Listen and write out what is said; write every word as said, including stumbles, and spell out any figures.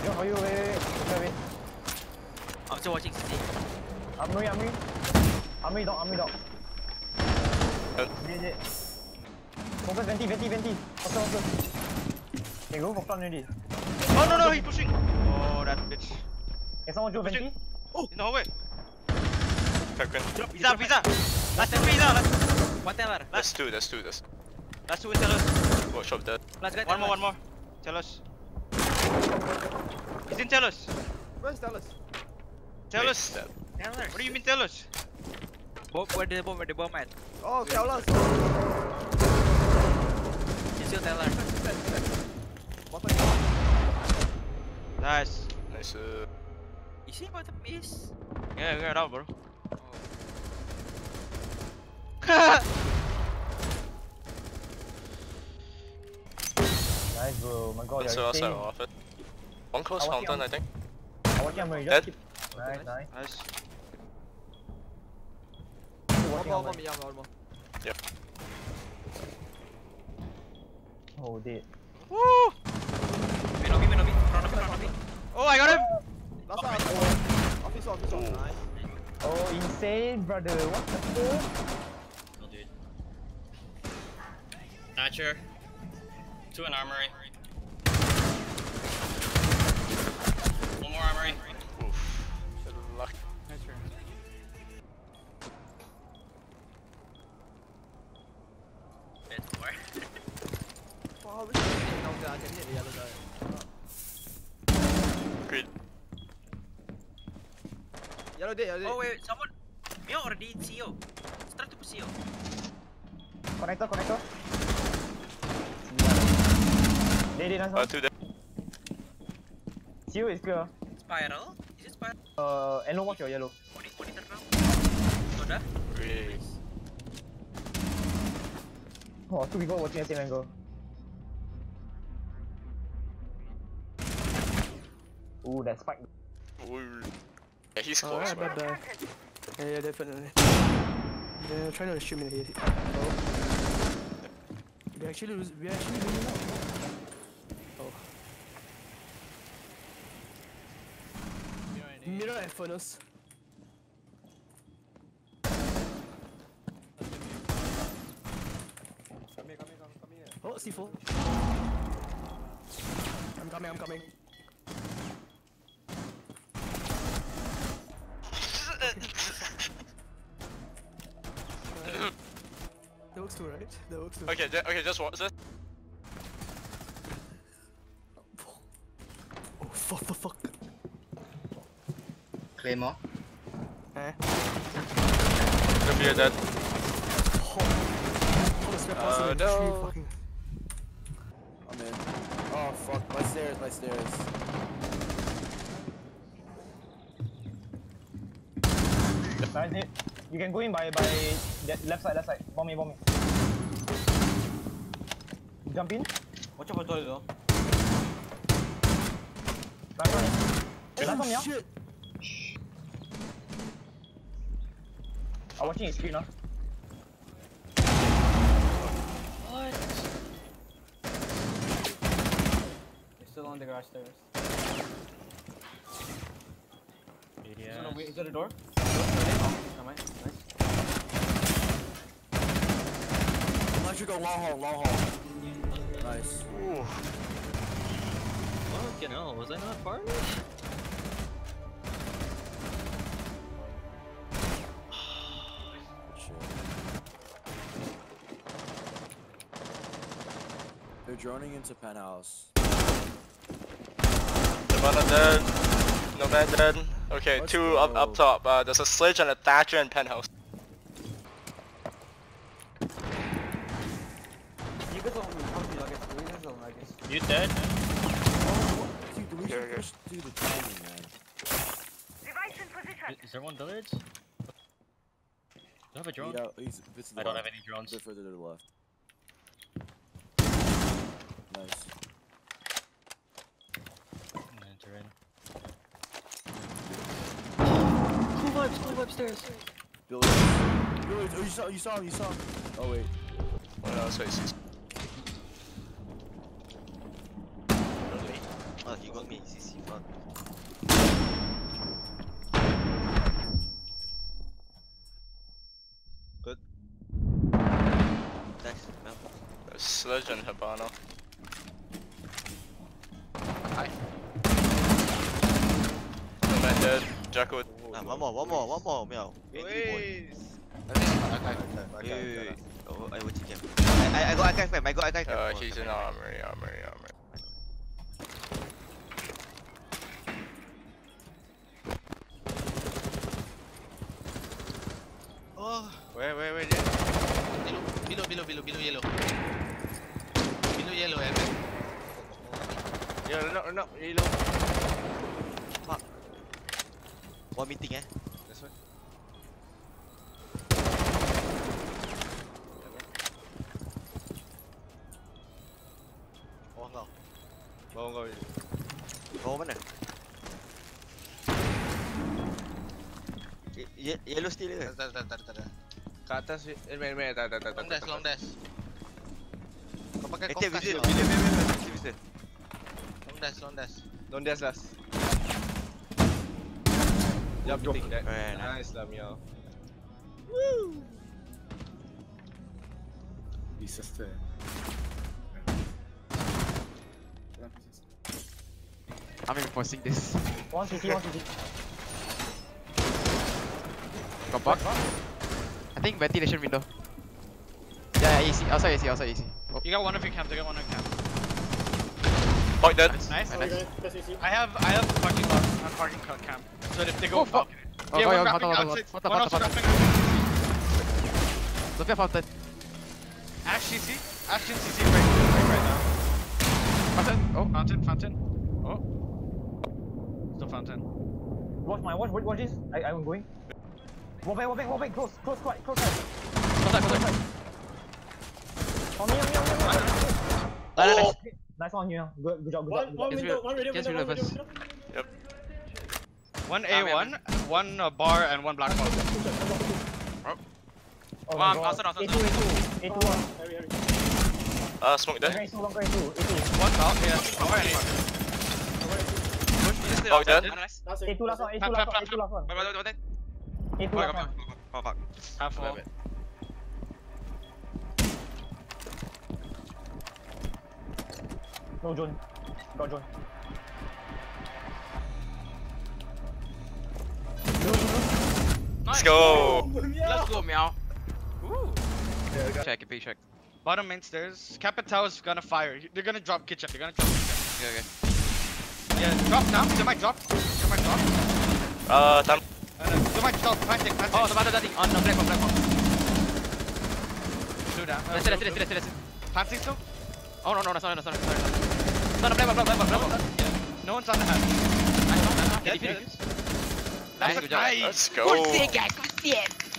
John, for you, wait, wait, wait, wait. I'm still watching C C. Armory, armory. Armory dog, armory dog. Uh. Dead, dead. Focus, venti, venti, venti. Faster, faster. Okay, go for front already. Oh no no, he's pushing. Oh that bitch. Can someone do venti? Oh, in the hallway. Kirkman. Pizza, pizza. Last two pizza. Last, One teller. That's two, that's two, that's last two in tellus. workshop dead. Last guy. One more, one more. Tellus. He's in tellus. Where's Dallas? Tellus. Dead. Teller. What do you mean tellus? Bomb, where the bomb, where the bomb at? Oh, Dallas. He's still teller. Nice. Nice. Uh, Is he bottom is? Yeah, get out, bro. Nice, bro. My god, one so you're outside insane. off it. One close I watch fountain, him. I think. I watch armory, just Dead. keep... Nice, nice. Nice. Keep One watching more, one armory. more, yeah, one more. Oh, dead. Woo! Minobi, Minobi. Front of me, front of me. Oh, I got him. Last one, office, office, office. Nice. Oh, insane, brother. What the fuck? Oh, dude. Thatcher. Two in armory. One more armory. Oof. Good luck. Nice turn. Bit more. Wow, we can no, I can hit the other guy. Agreed. Yellow dead, yellow dead. Oh wait, someone. Mio already in C O. Start to push C O. Connector, connector. Dead, dead, nice Uh, one. two dead. C O is clear. Spiral? Is it spiral? Uh, and no watch your yellow. Moni- Monitor now. Sudah? Great. Oh, two people watching the same angle. Ooh, that spike. Ooh. Yeah, he's Oh, close, yeah, man. bad, bad. Yeah, yeah, definitely. They're trying to shoot me here. Oh. We actually lose. We actually losing now. Oh. Mirror and furnace. Come here, come here, come, come here. Oh, C four. I'm coming, I'm coming. That works too, right? That works too. Okay, ju- okay, just watch this. Oh, fuck, fuck, fuck. Claymore. Eh? Could be a dead. Oh, the spare parts Uh, in the no. tree, fucking. I'm in. Oh fuck, my stairs, my stairs. Nice, dead. You can go in by by that left side, left side. Bomb me, bomb me. Jump in. Watch out for toilet though. Last one. Last one, Oh, yeah. shit! I'm watching his screen, huh? What? He's still on the garage stairs. Yeah. Wait, is that a door? Come on, nice. Electrical long haul, long haul. Nice. Ooh. Fucking hell, was I not far enough? Shit. They're droning into penthouse. Nirvana dead. Nomad dead. Okay, Let's two up go. up top. Uh, there's a sledge and a thatcher and penthouse. You guys don't come to Nuggets. You guys don't Nuggets. You dead? Oh, dude, we Here, should here. push through the timing, man. Is, is there one village? Do I have a drone? Lead out, he's, if it's to the I don't left. have any drones. A bit further to the left. Nice. Enter in. Cool vibes, cool vibes stairs. Billy. Billy, oh, you saw, you saw him, you saw him. Oh, wait. What else I see? Oh, he got me. C C front. Good. Nice. No. There's Sledge and Habano. Hi. Nomad dead. Jacko. Ah, one more, one more, one more, meow. Wait, boy. Okay, okay. Wait, wait, wait. Oh, I watch him. I, I, I got archive fam. I got archive fam. Uh, he's in armory, armory, armory. Oh, Where, where, where? Below, below, below, below, below yellow. Below yellow, Evan. Yeah, no, no, yellow. one meeting eh. This one. Bawah kau. Bawah kau. Bawah mana? Ye- ye- Yellow steel ke? Tak, tak, tak, tak, tak. Kat atas, eh, main, main, tak, tak, tak, tak. Long dash, long dash. Kau pakai Active compass wizard, ke? wizard, wizard, wizard, active wizard. Long dash, long dash. Don't dash last. Yup, take that. Alright, Nice lah, meow. Disaster. I'm enforcing this. One C C, one C C. Got bug? I think ventilation window. Yeah, yeah, A C. Outside A C, outside A C. Oh, You got one of your camps, I got one of your camps. Point dead. Nice. nice. I have I have parking lot, not parking car camp. So if they go Oh, fuck. balcony. Oh, Yeah, go, one go, wrapping hotel, hotel, outside, hotel, one hotel, also hotel. wrapping. Sophia Fountain. Ash C C, Ashton C C right, right, right now. Fountain. Oh, Fountain, fountain. Oh. Still fountain. Watch my, watch, watch, watch this. I, I'm going. Walk back, walk back, walk back. Close, close, close, close. close side, close side. On me, on me, on me, on me. Nice, nice, nice. Nice one, you. Good, good job, good job. Good job. Yes, we yes, we reverse. One A one, one uh, bar, and one black bar. Oh Wow, my God. outside, outside, A two, A two, A two, one. Uh, smoke Longer dead. A two, longer A two, A two. One out, yeah. Bar and bar. Bug dead. A two last one, A two last one, A two last one. A two last one. Oh fuck. Half full. No June. Got June. Let's go. Let's go, meow. Ooh. Check, if you check. Bottom main stairs. Capital is gonna fire. They're gonna drop kitchen. They're gonna drop kitchen. Okay, okay. Yeah, drop now. They might drop. They might drop. Uh, time. Uh, they might drop. Planting, planting. Oh, the battle that thing on the black box, black box. Two down. Uh, Let's see, let's see, let's see, let's see, let's see. Planting still? Oh, no, no, no, sorry, no, sorry, sorry. No, no, black box, black box, black box. Yeah. No one's on the hat. Nice, nice, nice. Dead, Defuse. dead. Nice, good job. Let's go. Good shit, guys, good shit.